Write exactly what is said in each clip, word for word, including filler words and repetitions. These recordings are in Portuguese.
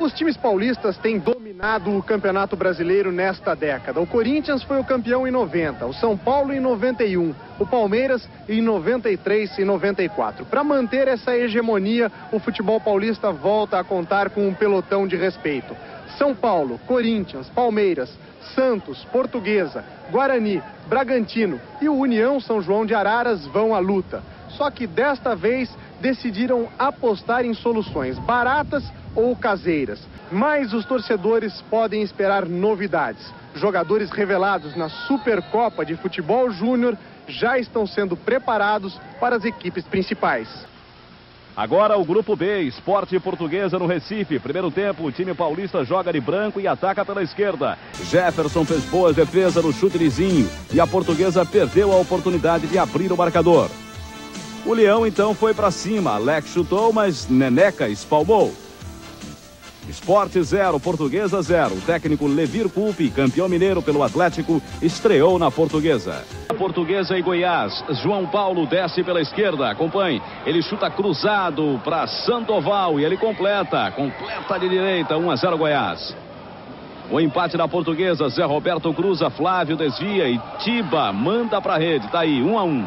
Os times paulistas têm dominado o Campeonato Brasileiro nesta década. O Corinthians foi o campeão em noventa, o São Paulo em noventa e um, o Palmeiras em noventa e três e noventa e quatro. Para manter essa hegemonia, o futebol paulista volta a contar com um pelotão de respeito. São Paulo, Corinthians, Palmeiras, Santos, Portuguesa, Guarani, Bragantino e o União São João de Araras vão à luta. Só que desta vez decidiram apostar em soluções baratas ou caseiras. Mas os torcedores podem esperar novidades. Jogadores revelados na Supercopa de Futebol Júnior já estão sendo preparados para as equipes principais. Agora o Grupo B, Sport e Portuguesa no Recife. Primeiro tempo, o time paulista joga de branco e ataca pela esquerda. Jefferson fez boa defesa no chute lisinho e a Portuguesa perdeu a oportunidade de abrir o marcador. O Leão então foi para cima. Alex chutou, mas Neneca espalmou. Sport zero, Portuguesa zero. O técnico Levir Culpe, campeão mineiro pelo Atlético, estreou na Portuguesa. A Portuguesa e Goiás. João Paulo desce pela esquerda. Acompanhe. Ele chuta cruzado para Sandoval e ele completa. Completa de direita. um a zero Goiás. O empate da Portuguesa. Zé Roberto cruza. Flávio desvia e Tiba manda para a rede. Tá aí. um a um.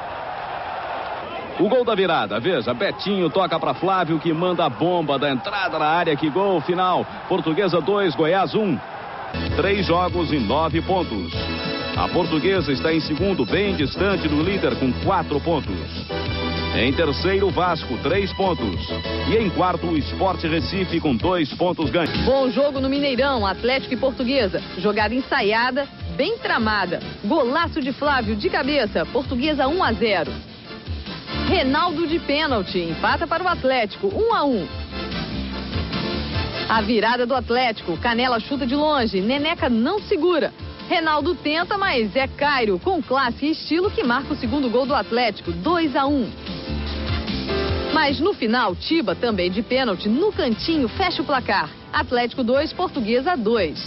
O gol da virada, veja, Betinho toca para Flávio que manda a bomba da entrada na área, que gol final. Portuguesa dois, Goiás um. Três jogos e nove pontos. A Portuguesa está em segundo, bem distante do líder com quatro pontos. Em terceiro, Vasco, três pontos. E em quarto, o Sport Recife com dois pontos ganhos. Bom jogo no Mineirão, Atlético e Portuguesa. Jogada ensaiada, bem tramada. Golaço de Flávio de cabeça, Portuguesa um a zero. Reinaldo de pênalti, empata para o Atlético, um a um. A virada do Atlético, Canela chuta de longe, Neneca não segura. Reinaldo tenta, mas é Cairo, com classe e estilo, que marca o segundo gol do Atlético, dois a um. Mas no final, Tiba, também de pênalti, no cantinho, fecha o placar. Atlético dois, Portuguesa dois.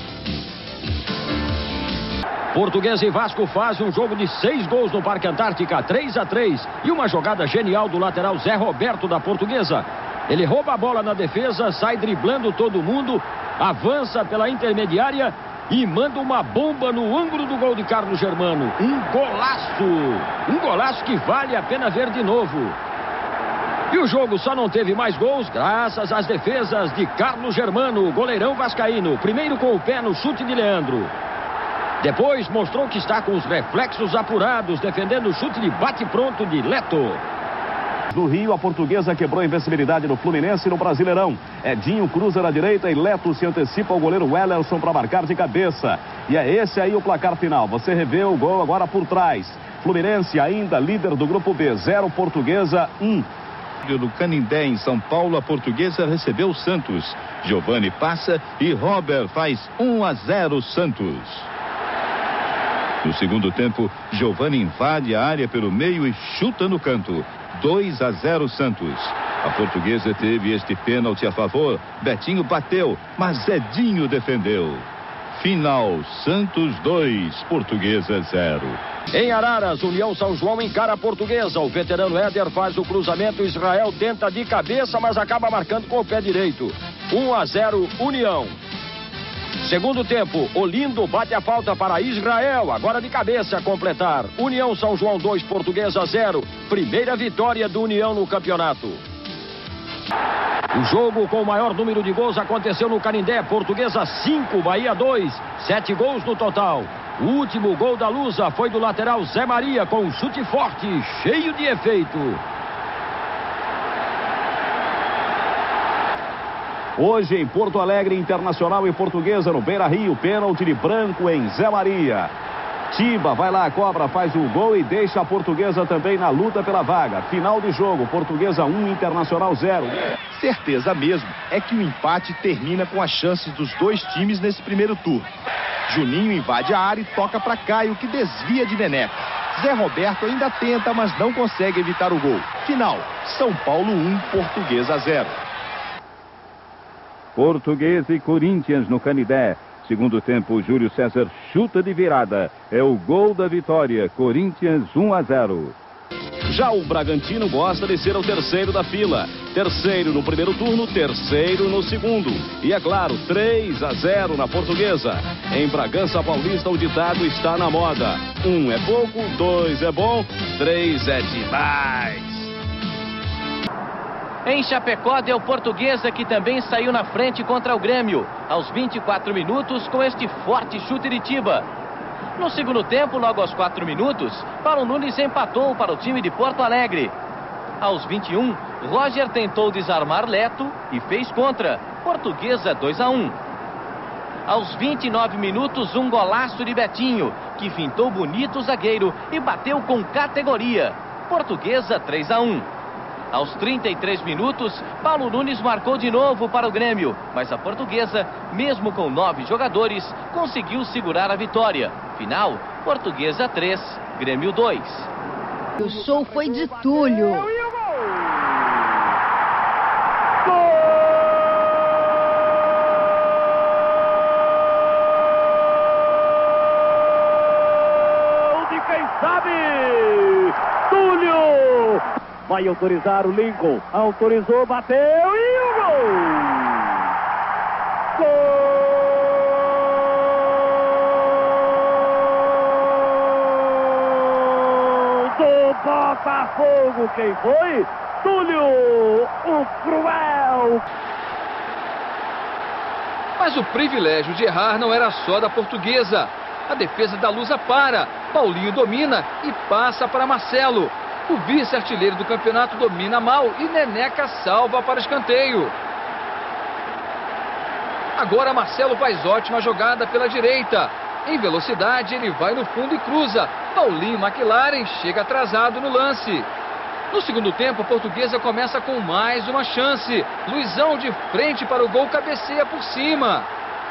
Portuguesa e Vasco fazem um jogo de seis gols no Parque Antártica, três a três. E uma jogada genial do lateral Zé Roberto da Portuguesa. Ele rouba a bola na defesa, sai driblando todo mundo, avança pela intermediária e manda uma bomba no ângulo do gol de Carlos Germano. Um golaço! Um golaço que vale a pena ver de novo. E o jogo só não teve mais gols graças às defesas de Carlos Germano, goleirão vascaíno. Primeiro com o pé no chute de Leandro. Depois mostrou que está com os reflexos apurados, defendendo o chute de bate-pronto de Leto. No Rio, a Portuguesa quebrou a invencibilidade no Fluminense no Brasileirão. Edinho cruza na direita e Leto se antecipa ao goleiro Wellerson para marcar de cabeça. E é esse aí o placar final. Você revê o gol agora por trás. Fluminense ainda líder do Grupo B, zero, Portuguesa um. No Canindé, em São Paulo, a Portuguesa recebeu o Santos. Giovani passa e Robert faz um a zero Santos. No segundo tempo, Giovani invade a área pelo meio e chuta no canto. dois a zero Santos. A Portuguesa teve este pênalti a favor. Betinho bateu, mas Edinho defendeu. Final, Santos dois, Portuguesa zero. Em Araras, União São João encara a Portuguesa. O veterano Éder faz o cruzamento. Israel tenta de cabeça, mas acaba marcando com o pé direito. um a zero, União. Segundo tempo, Olindo bate a falta para Israel, agora de cabeça a completar. União São João dois, Portuguesa zero. Primeira vitória do União no campeonato. O jogo com o maior número de gols aconteceu no Canindé. Portuguesa cinco, Bahia dois. Sete gols no total. O último gol da Lusa foi do lateral Zé Maria, com um chute forte, cheio de efeito. Hoje em Porto Alegre, Internacional e Portuguesa no Beira-Rio, pênalti de branco em Zé Maria. Tiba vai lá, a cobra, faz o gol e deixa a Portuguesa também na luta pela vaga. Final de jogo, Portuguesa um, Internacional zero. Certeza mesmo é que o empate termina com as chances dos dois times nesse primeiro turno. Juninho invade a área e toca para Caio, que desvia de Neneca. Zé Roberto ainda tenta, mas não consegue evitar o gol. Final, São Paulo um, Portuguesa zero. Portuguesa e Corinthians no Canindé. Segundo tempo, Júlio César chuta de virada. É o gol da vitória. Corinthians um a zero. Já o Bragantino gosta de ser o terceiro da fila. Terceiro no primeiro turno, terceiro no segundo. E é claro, três a zero na Portuguesa. Em Bragança Paulista o ditado está na moda. Um é pouco, dois é bom, três é demais. Em Chapecó deu Portuguesa, que também saiu na frente contra o Grêmio, aos vinte e quatro minutos, com este forte chute de Tiba. No segundo tempo, logo aos quatro minutos, Paulo Nunes empatou para o time de Porto Alegre. Aos vinte e um, Roger tentou desarmar Leto e fez contra. Portuguesa dois a um. Aos vinte e nove minutos, um golaço de Betinho, que fintou bonito o zagueiro e bateu com categoria. Portuguesa três a um. Aos trinta e três minutos, Paulo Nunes marcou de novo para o Grêmio, mas a Portuguesa, mesmo com nove jogadores, conseguiu segurar a vitória. Final, Portuguesa três, Grêmio dois. O show foi de Túlio. Vai autorizar o Lincoln. Autorizou, bateu e o gol! Gol do Botafogo! Quem foi? Túlio, o cruel! Mas o privilégio de errar não era só da Portuguesa. A defesa da Lusa para. Paulinho domina e passa para Marcelo. O vice-artilheiro do campeonato domina mal e Neneca salva para escanteio. Agora Marcelo faz ótima jogada pela direita. Em velocidade ele vai no fundo e cruza. Paulinho McLaren chega atrasado no lance. No segundo tempo a Portuguesa começa com mais uma chance. Luizão de frente para o gol cabeceia por cima.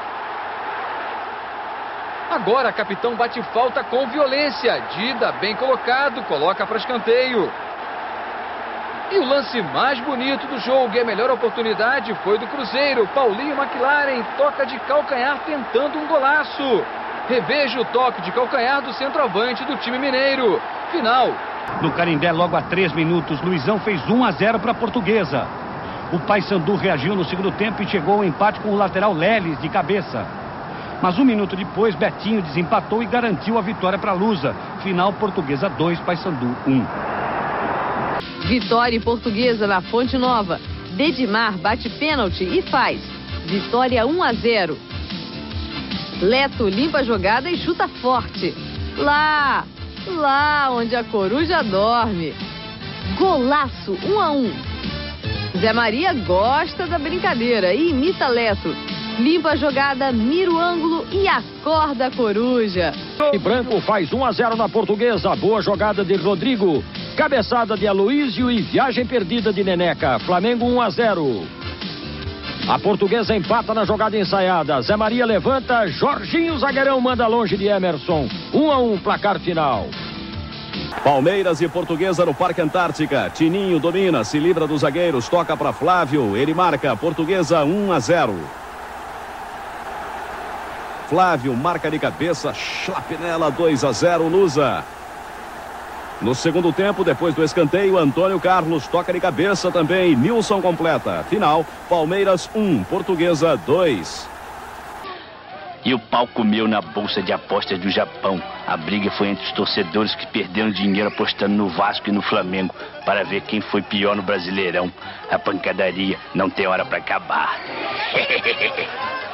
Agora a capitão bate falta com violência. Dida, bem colocado, coloca para escanteio. E o lance mais bonito do jogo e a melhor oportunidade foi do Cruzeiro. Paulinho McLaren toca de calcanhar tentando um golaço. Reveja o toque de calcanhar do centroavante do time mineiro. Final. No Canindé, logo a três minutos, Luizão fez um a zero para a Portuguesa. O Paysandu reagiu no segundo tempo e chegou ao empate com o lateral Leles de cabeça. Mas um minuto depois, Betinho desempatou e garantiu a vitória para a Lusa. Final, Portuguesa dois, Paysandu um. Vitória Portuguesa na Fonte Nova. Dedimar bate pênalti e faz. Vitória um a zero. Leto limpa a jogada e chuta forte. Lá, lá onde a coruja dorme. Golaço um a um. Zé Maria gosta da brincadeira e imita Leto. Limpa a jogada, mira o ângulo e acorda a coruja. E Branco faz um a zero na Portuguesa. Boa jogada de Rodrigo. Cabeçada de Aloísio e viagem perdida de Neneca. Flamengo um a zero. A Portuguesa empata na jogada ensaiada. Zé Maria levanta. Jorginho, zagueirão, manda longe de Emerson. um a um, placar final. Palmeiras e Portuguesa no Parque Antártica. Tininho domina, se livra dos zagueiros, toca para Flávio. Ele marca. Portuguesa um a zero. Flávio marca de cabeça, Chlapinella dois a zero, Lusa. No segundo tempo, depois do escanteio, Antônio Carlos toca de cabeça também, Nilson completa. Final, Palmeiras um, Portuguesa dois. E o pau comeu na bolsa de apostas do Japão. A briga foi entre os torcedores que perderam dinheiro apostando no Vasco e no Flamengo para ver quem foi pior no Brasileirão. A pancadaria não tem hora para acabar.